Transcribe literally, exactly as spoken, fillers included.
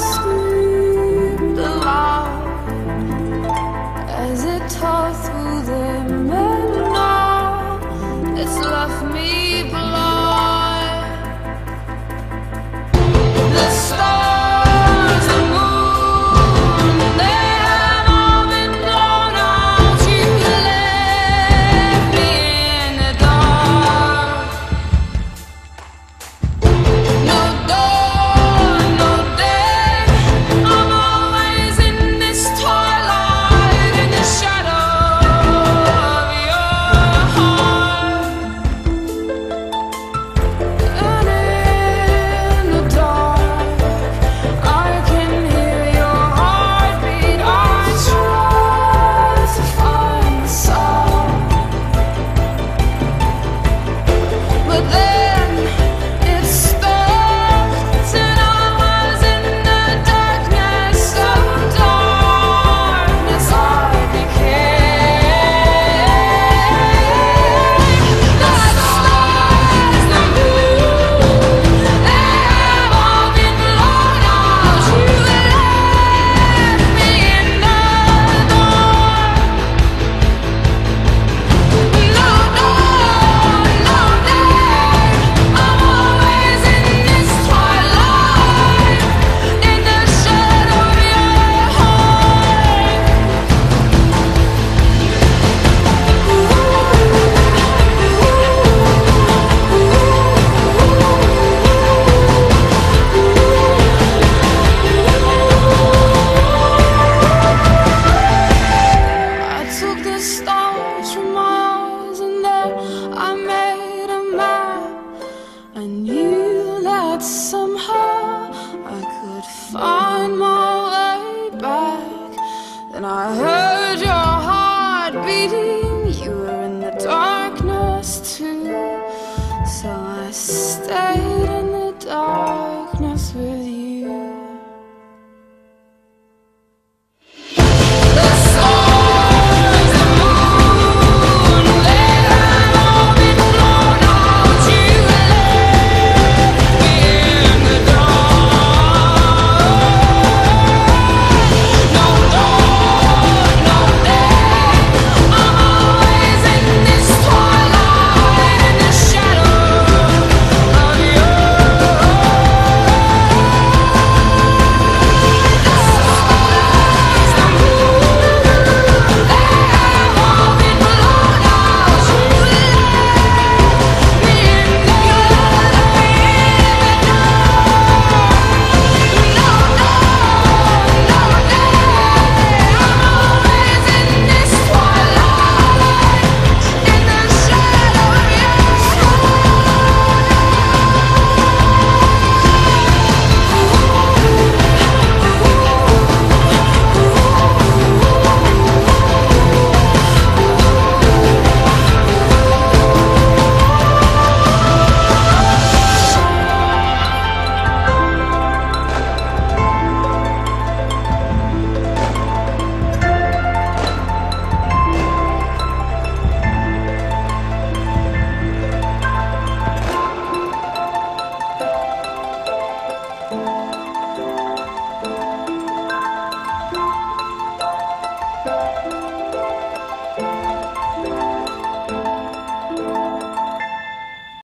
screamed aloud as it tore through them, and now it's left me blind. The stars, the moon, they have all been blown out. You left me in the dark. No dawn, no day, I'm always in this twilight, in the shadow of your heart. And in the dark, I can hear your heartbeat. I try to find the sound, but then it stopped, and I was in the darkness. So darkness I became. The stars, the moon, they have all been blown out. You left me in the dark. No dawn, no day, I'm always in this twilight, in the shadow of your heart. I took the stars from my eyes, and there I made a map. I knew that somehow I could find my